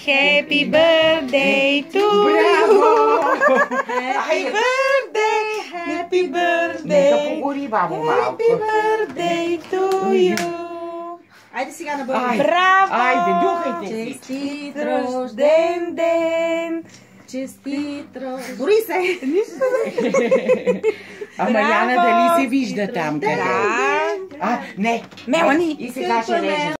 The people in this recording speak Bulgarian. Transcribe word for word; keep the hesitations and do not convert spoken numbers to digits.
Happy birthday to you. Happy birthday, happy birthday. Нека погори, бабо, малко. Happy birthday to you. Айде сега на български. Браво! Айде, духайте си. Честит Рожден ден! Честит рожден. Бори се! Ама Яна дали се вижда там? Да. А, не. Мелани! И сега ще режем.